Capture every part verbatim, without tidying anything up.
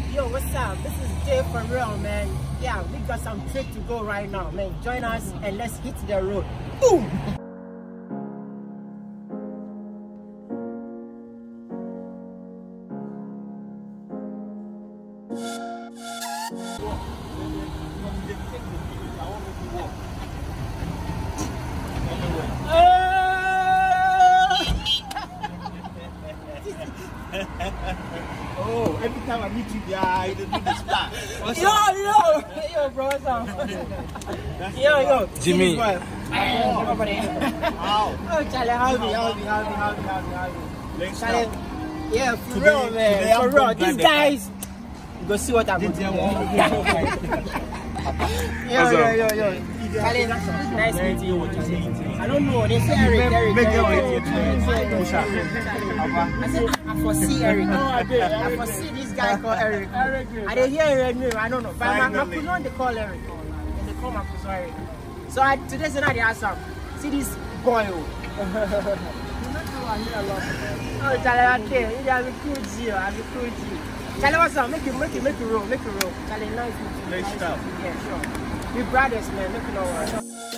Yo, what's up? This is Jay for real, man. Yeah, we got some trip to go right now, man. Join us and let's hit the road. Boom! Oh, every time I meet you, yeah, you do this back. Yo, yo, yo, bro, what's up? Yo, yo, Jimmy. Wow. Oh, Charlie, how me, how me, how me, how me, how me, how me. Charlie, yeah, for Today- real, man, today for I'm real. going These blind guys, go see what I'm doing. Yo, yo, yo, yo, yo. Charlie, nice meeting you. I don't know, they say Eric, Eric, Make Eric. them wait. I said, I foresee Eric. I foresee this guy called Eric. I didn't hear Eric name, I don't know. But my, my cousin, they call Eric. And they call my cousin Eric. So I, today, so now they ask him, see this boy. Oh, Charlie, I tell you, you have a cool G, I have a cool G. Charlie, what's up? Make it, make it, make it roll, make it roll. Charlie, nice meeting you. Next time. Yeah, sure. We brothers, man, make it no worry.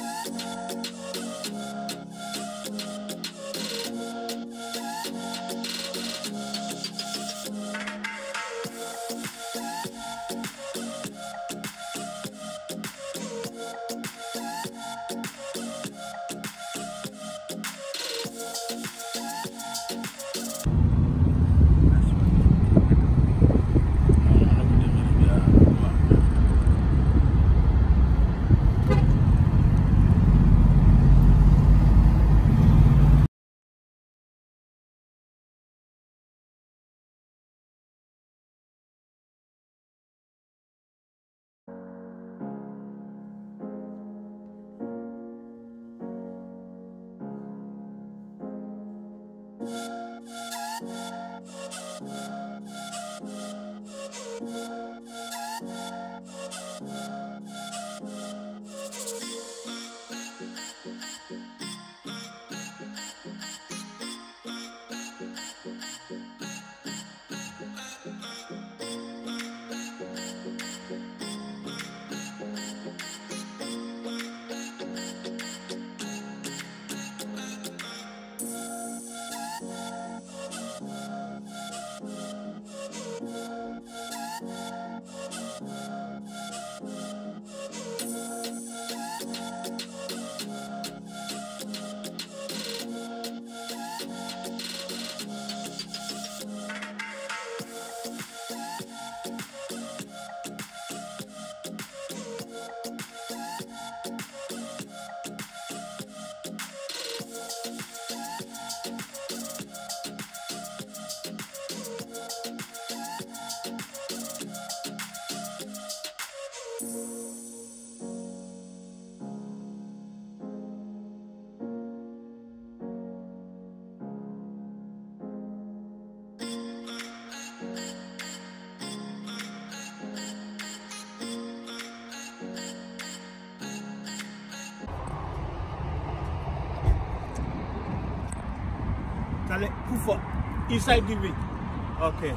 Kufa, inside the ring. Okay.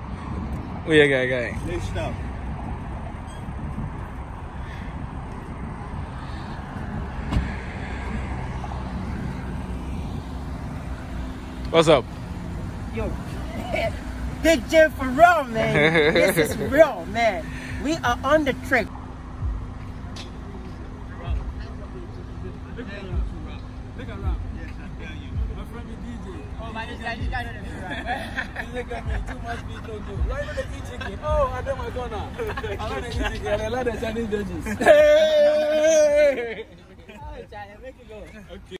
Oh yeah, guy, guy. Let's stop. What's up? Yo, Big Jim for real, man. This is real, man. We are on the trip. Look at me, too much meat don't do. Why don't they eat chicken? Oh, I don't want to go. I want to eat chicken. I like the Chinese dishes. Hey! Oh, Charlie, make it go. Okay.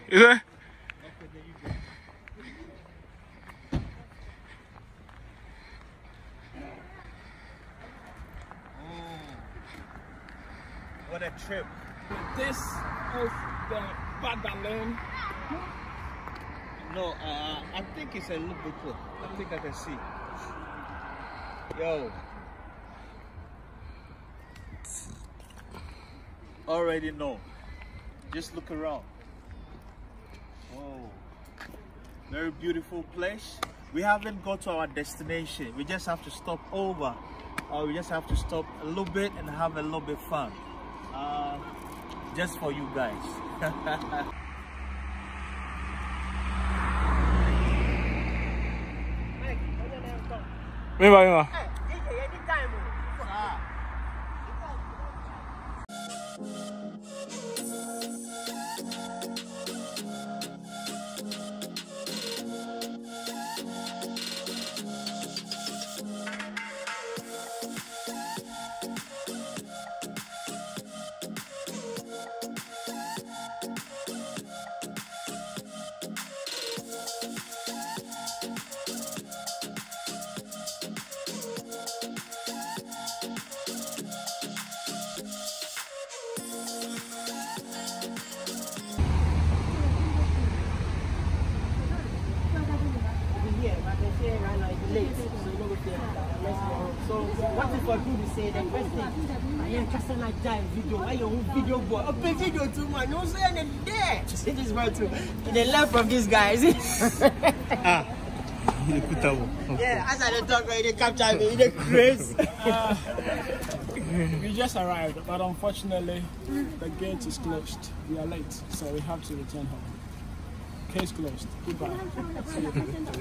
Is it? What a trip. This is the Badalone. No, uh, I think it's a little bit cool. I think I can see. Yo. Already know. Just look around. Whoa. Very beautiful place. We haven't got to our destination. We just have to stop over. Or we just have to stop a little bit and have a little bit fun. Uh, just for you guys. Remember, remember. So what if I do to say the first thing? I am just a giant video. Why your video boy? A big video too, man. No say any there. It is well too. They learn from these guys. Ah. Yeah, as I talk, they capture me. They crazy. Uh, we just arrived, but unfortunately, the gate is closed. We are late, so we have to return home. Case closed. Goodbye. See you.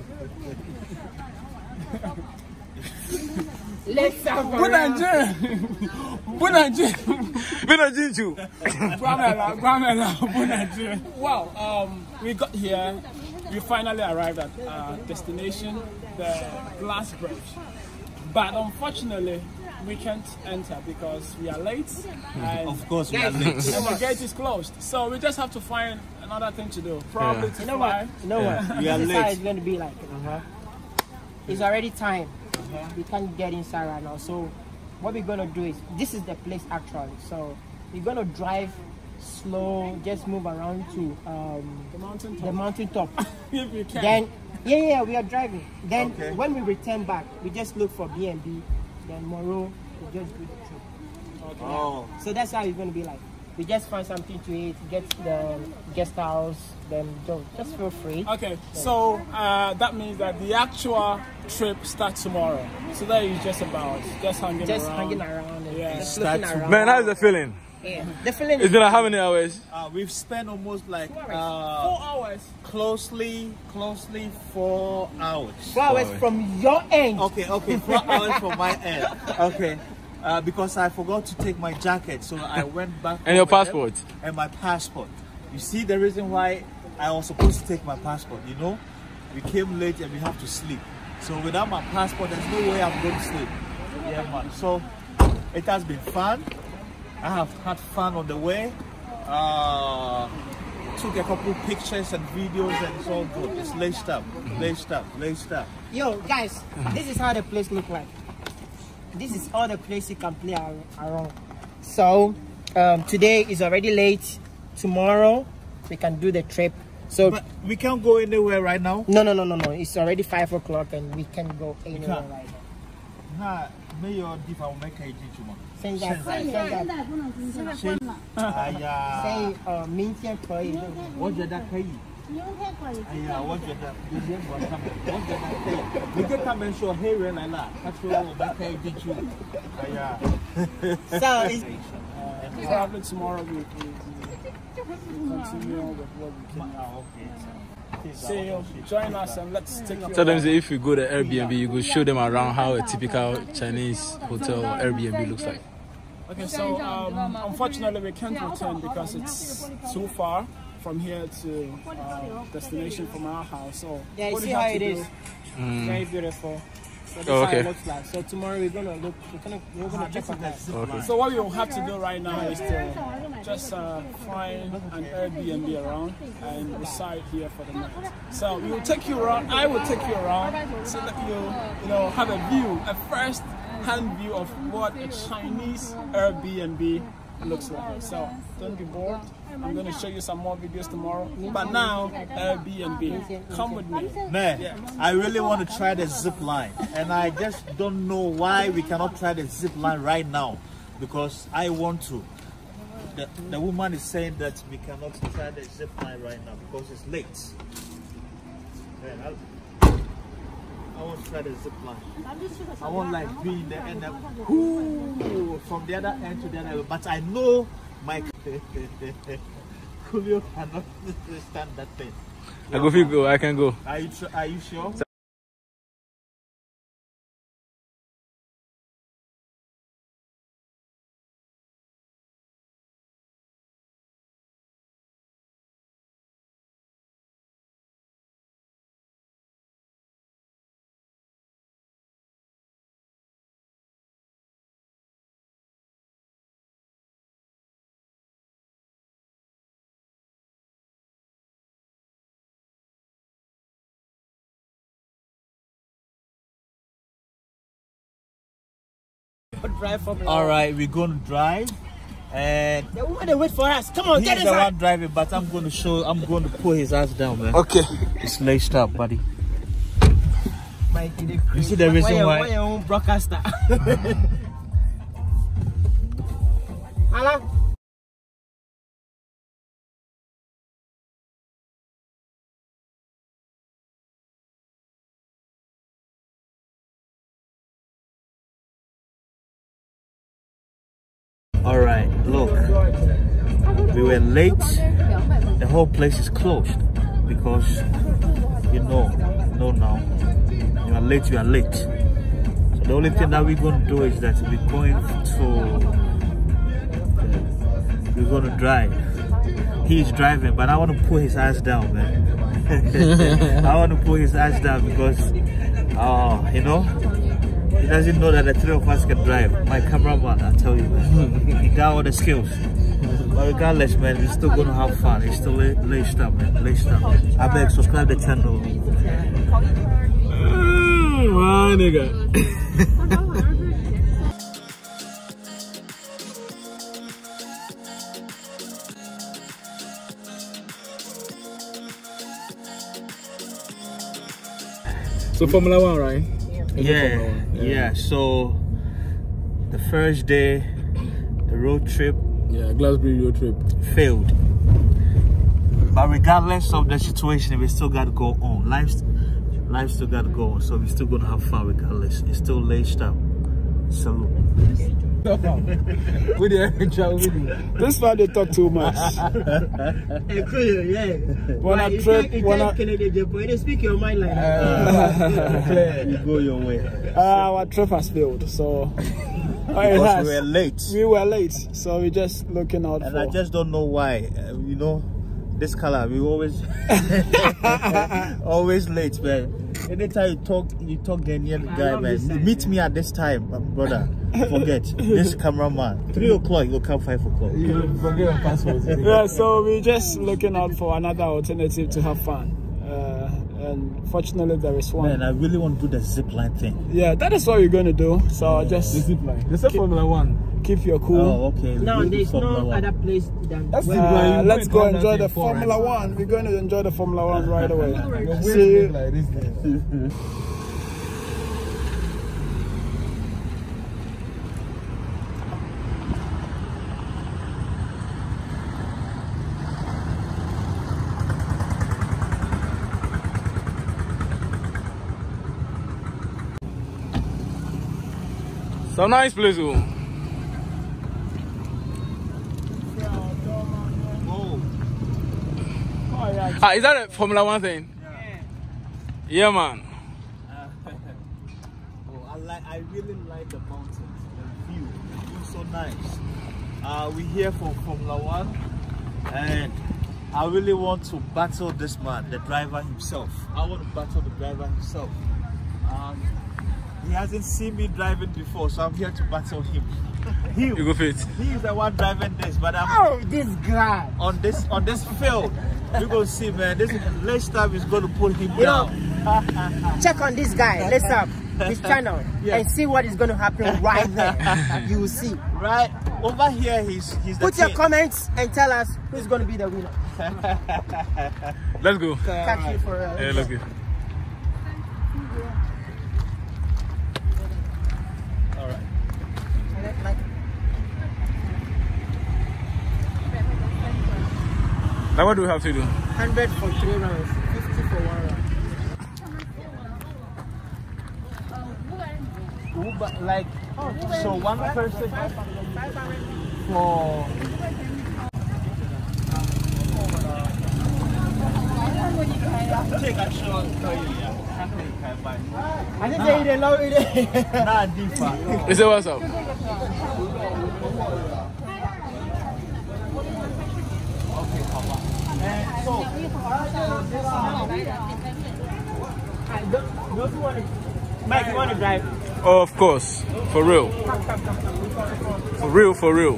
Let's have a Bonjour. Bonjour. Bonjour. Guamela, Guamela, bonjour. Wow, um, we got here. We finally arrived at our destination, the glass bridge. But unfortunately, we can't enter because we are late. And Of course, we are late. and the gate is closed. So we just have to find another thing to do. Probably Yeah. to You know fly. what? You know Yeah. what? We are This is late. how it's going to be like. Uh-huh. It's already time. We can't get inside right now. So what we're going to do is, this is the place actually. So we're going to drive slow, just move around to um, The mountain the top. mountain top. If you can. Then, yeah, yeah, we are driving. Then Okay. when we return back, we just look for B and B. Then tomorrow, we just do the trip. Okay. Oh. So that's how it's going to be like. We just find something to eat, get the guest house, then go. Just feel free. Okay, so uh, that means that the actual trip starts tomorrow. So that is just about just hanging Just around. hanging around and Yeah. just Start looking to- around. Man, how's the feeling? Yeah. The feeling It's is been like how many hours? Uh, we've spent almost like Four uh, hours. closely, closely four hours. four hours from your end. Okay, okay, four hours from my end. Okay, uh, because I forgot to take my jacket, so I went back. And your home with passport? them And my passport. You see the reason why I was supposed to take my passport, you know? We came late and we have to sleep. So without my passport, there's no way I'm going to sleep. Yeah, man. So it has been fun. I have had fun on the way. Uh, took a couple pictures and videos and it's all good. It's laced up, laced up, laced up. Yo, guys, this is how the place look like. This is all the place you can play ar- around. So um, today is already late. Tomorrow we can do the trip. So But we can't go anywhere right now. no, no, no, no, no. It's already five o'clock and we can go anywhere can't. right now. Ha, me your diff I will make a judgment. Send that, send that. 哎呀， Say 呃，明天可以。 我觉得可以。哎呀，我觉得有些我他们，我觉得可以。你跟他们说黑人来了，他说我们可以进去。哎呀。 So it's Uh, probably tomorrow we, we, we continue with what we can. Ah, okay. See you. Join us and let's take you. Tell them say if you go to Airbnb, you go show them around how a typical Chinese hotel or Airbnb looks like. Okay, so um, unfortunately we can't return because it's too far from here to uh, destination from our house. So yeah, you what see we how have it to is. do- Very beautiful. So this Oh, is okay. how it looks like. So tomorrow we're gonna look. We're gonna we're gonna check on that. Okay. So what we will have to do right now is to just uh, find an Airbnb around and reside here for the night. So we will take you around. I will take you around so that you you know have a view, a first-hand view of what a Chinese Airbnb looks like. So don't be bored. I'm going to show you some more videos tomorrow. But now, Airbnb, come with me. Man, Yeah. I really want to try the zip line, and I just don't know why we cannot try the zip line right now, because I want to. The, the woman is saying that we cannot try the zip line right now because it's late. Man, I, I want to try the zip line. I want like be in the end of, whoo, from the other end to the other, but I know my Julio cannot stand that thing. I go, if you go, I can go. Are you, are you sure? Drive for me. All right, we're going to drive, and The woman they wait for us. Come on, he's get the inside. one driving, but I'm going to show. I'm going to pull his ass down, man. Okay. It's laced up, buddy. Mikey, You see the reason why? Why your own broadcaster? Hello? All right, look, we were late. The whole place is closed because you know, no, now you are late. You are late. So the only thing that we're going to do is that we're going to we're going to drive. He's driving, but I want to pull his ass down, man. I want to pull his ass down because, oh, you know. He doesn't know that the three of us can drive. My cameraman, I tell you, man. He got all the skills. But regardless, man, we're still going to have fun. It's still laced up, man. Laced up. I beg, subscribe to the channel. My nigga. So Formula One, right? Yeah, yeah. So the first day, the road trip Yeah, Glasgow road trip. failed. But regardless of the situation, we still got to go on. Life's, life still got to go on. So we're still going to have fun regardless. It's still laced up. Salute. With the This why they talk too much. Yeah. When I trip, when I, They speak your mind like that. You go your way. uh, our trip has failed, so uh, it Because has. we were late. We were late, so we're just looking out And for. I just don't know why. Uh, you know, this color, we always always late, man. Anytime you talk, you talk Ghanaian guy, man. Meet me at this time, my brother. Forget this cameraman. Three o'clock, you'll come five o'clock. You forget your passport. Yeah, so we're just looking out for another alternative to have fun. Uh, and fortunately, there is one. Man, I really want to do the zip line thing. Yeah, that is what we're going to do. So just Zip line. This is Formula One. keep your cool. Oh, okay. No, We'll do there's Formula no One. other place than That's where- zip line. Uh, You let's went go on enjoy that the before, Formula right? One. We're going to enjoy the Formula One right away. We'll See you. like this thing. So nice place, oh. Oh, Oh, yeah. Ah, is that a Formula One thing? Yeah, man. oh, I like. I really like the mountains, the view. The view is so nice. Uh, we're here for Formula One, and I really want to battle this man, the driver himself. I want to battle the driver himself. Um, He hasn't seen me driving before, so I'm here to battle him. He, You go fit. he is the one driving this, but I'm Oh, this guy. on this on this field. You go see, man. This next time is going to pull him You down. know, check on this guy. Let's up this channel Yeah. and see what is going to happen right there. You will see. Right over here, he's he's the Put your king. comments and tell us who's going to be the winner. Let's go. Catch you for uh, Yeah, let's go. All right. like, Now what do we have to do? one hundred for three rounds, fifty for one round. Uber, like so one person for take a shot. I didn't say it alone. Nah, different. Is it what's up? So, Mike, you want to drive? Oh, of course. For real. For real, for real.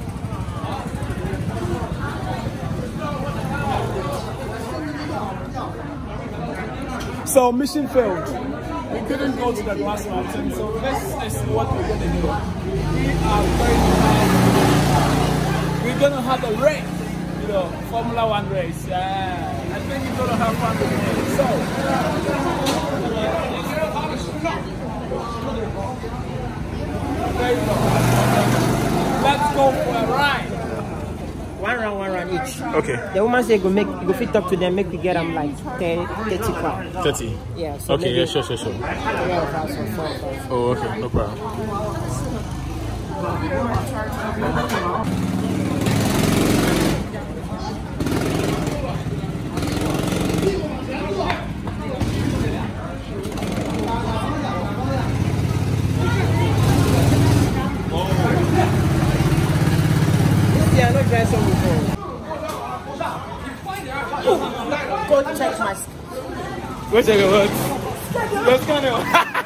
So mission failed. We couldn't go to the glass mountain, so this is what we're gonna do. We are going to have, we're gonna have a race, you know, Formula One race. Yeah, I think we're gonna have fun with it. So, there you go. Let's go for a ride. One round, one round each. Okay. The woman say go make go fit up to them, make we get them like ten, thirty pounds. thirty. Yeah. So Okay, maybe yeah, sure, sure, sure. three of us or four of us. Oh, okay, no problem. Yeah, I not drive some before. Go check my. Go check it out. Let's go now.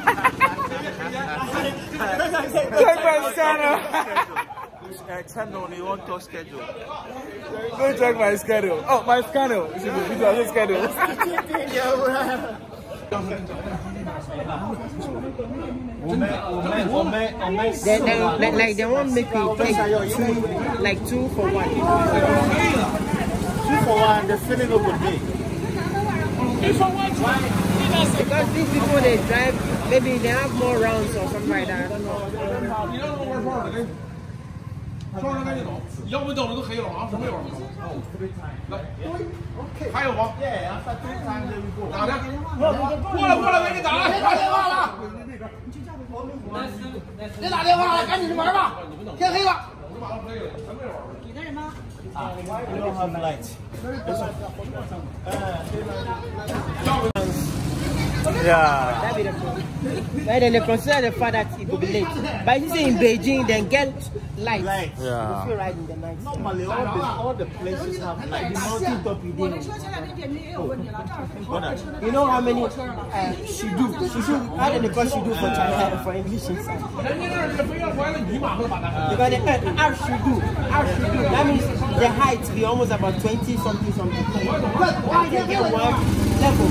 Check my scanner. uh, channel, you want to schedule? Go check my schedule. Oh, my schedule. You should be on the schedule. They, they, like, like they won't make me take two, like two for one. Two for one, the feeling of the day. Because these people they drive, maybe they have more rounds or something like that. I don't know. You don't have lights. Yeah. That be the problem. Right, then they consider the fact that it will be late. But if you say in Beijing, then get lights. Lights. You Yeah. feel right in the night. Normally, all the, all the places have lights. You know how many uh, she do? She do. How do they call she do for China for English? Because the uh, R she do. R she do. That means the height be almost about twenty something something. I can get one level.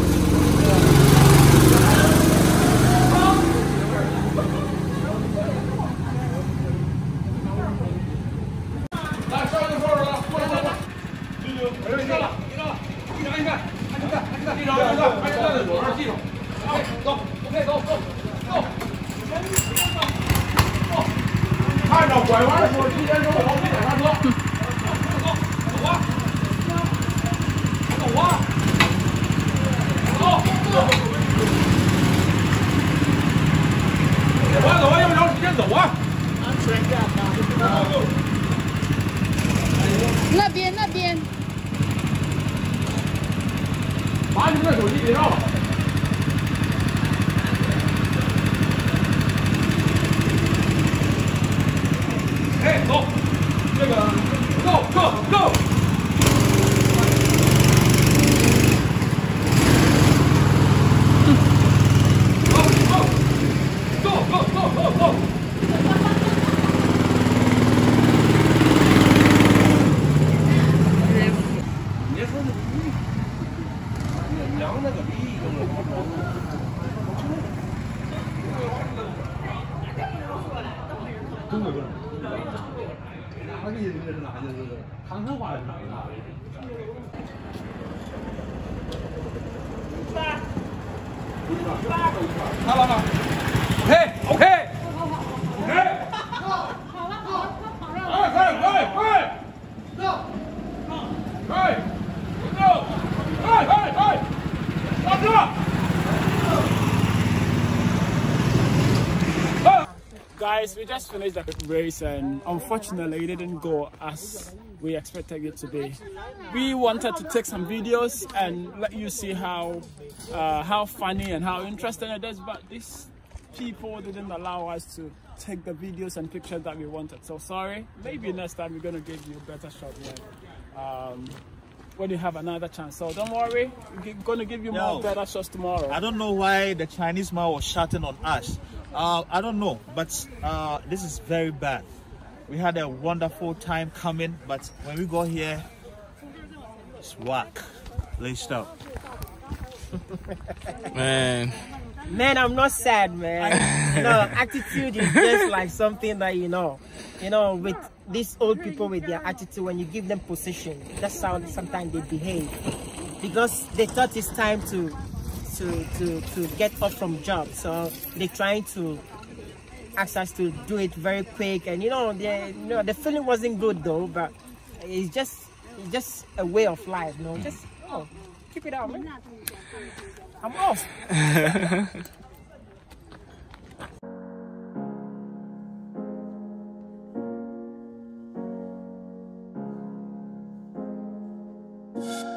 那边那边。 把你们的手机给绕。哎，走，这个 ，go go go。Go go go go。 OK OK OK。Guys, we just finished the race and unfortunately it didn't go as we expected it to be. We wanted to take some videos and let you see how uh, how funny and how interesting it is, but these people didn't allow us to take the videos and pictures that we wanted. So sorry, maybe next time we're going to give you a better shot when, um, when you have another chance. So don't worry, we're going to give you Yo, more better shots tomorrow. I don't know why the Chinese man was shouting on us. Uh, I don't know, but uh, this is very bad. We had a wonderful time coming, but when we got here, it's whack. Laced up. Man. Man, I'm not sad, man. You know, attitude is just like something that, you know, you know, with these old people with their attitude, when you give them position, that's how sometimes they behave. Because they thought it's time to to to, to get off from job. So they're trying to ask us to do it very quick. And you know, they, you know, the feeling wasn't good though, but it's just it's just a way of life, you know. Just oh, keep it out, man. I'm off. you